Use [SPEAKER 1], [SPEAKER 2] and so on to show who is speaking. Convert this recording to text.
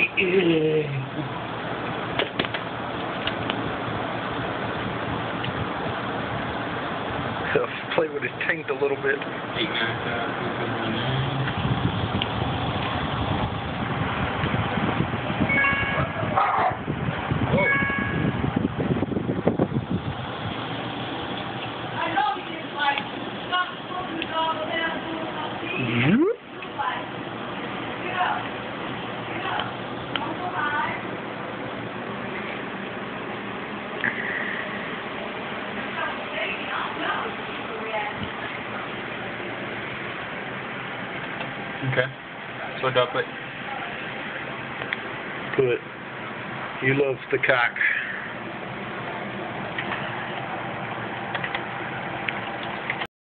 [SPEAKER 1] Play with his taint a little bit.
[SPEAKER 2] Okay. So do I put?
[SPEAKER 1] Put, you love the cock.